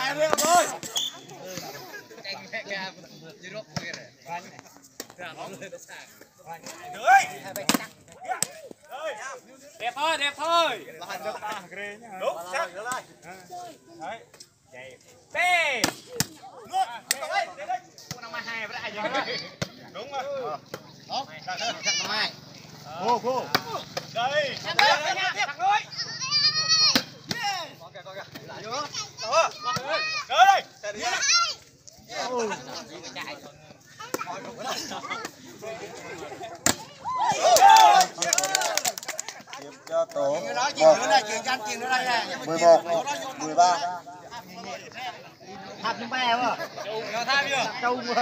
Đẹp thôi, đẹp thôi. Đúng, chắc. Đấy. Tê. Luôn. Năm 22 với ai Đúng rồi. Đó. Chắc năm hai. Cô. Đây. thằng ơi. Con kìa. Lại vô. Đó. Đây. Chạy đi. Tiếp cho tổ 11, 13. Tháp những bè quá. Nó tham chưa? Trâu quá.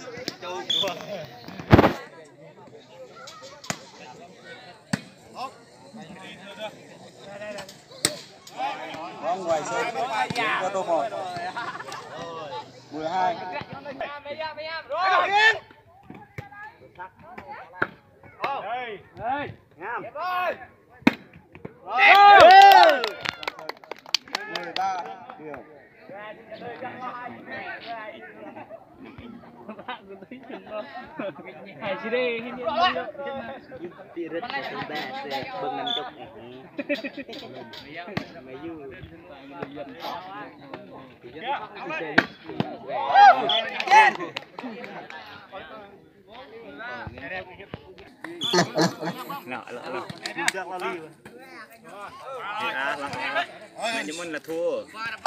Bóng ngoài sân. Tiếp cho tổ 1. 12. Đây. Đây. Ngam. Đẹp ơi. 13. Điều. Hai chị đi. Đi rất là sân bè sẽ bưng năm chục. Mấy du. Nhưng mình là thua.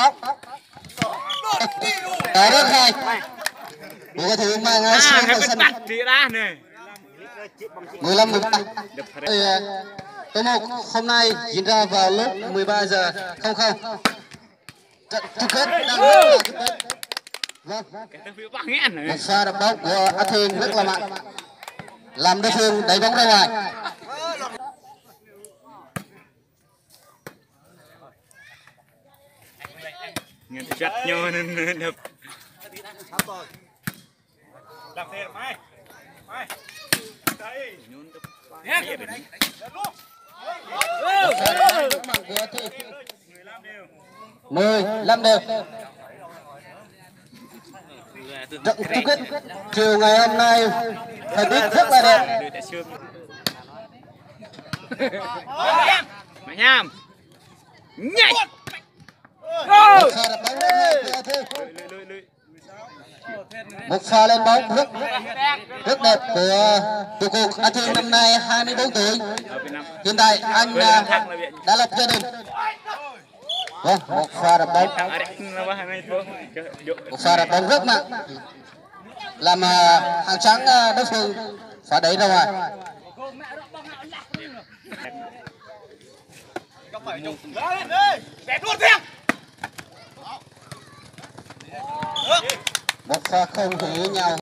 Đấy rất hay. Bố có thể mang sang Cái sân bắt chị ra này. 15 13. Tổ 1 hôm nay diễn ra vào lúc 13 giờ 00. Trận chung kết đang diễn ra chung kết. Vâng. Một pha đập bóng của A Thương rất là mạnh. Làm đối phương đẩy bóng ra ngoài. Người chặt nhau nên đập. Làm thế mai. Đây. Nhé. Rất mạnh của A Thương. 15 đều. Trận chung kết chiều ngày hôm nay thời tiết rất là đẹp. Mày nham. Nhảy. Một pha lên bóng rất đẹp của trụ cột A Thương năm nay 24 tuổi. Hiện tại anh đã lập gia đình. Vâng, một pha đập bóng. Một pha đập bóng rất mạnh. Làm hàng trắng đối phương phải đẩy ra ngoài. Đẹp luôn Thiên. Một pha không thể nhau.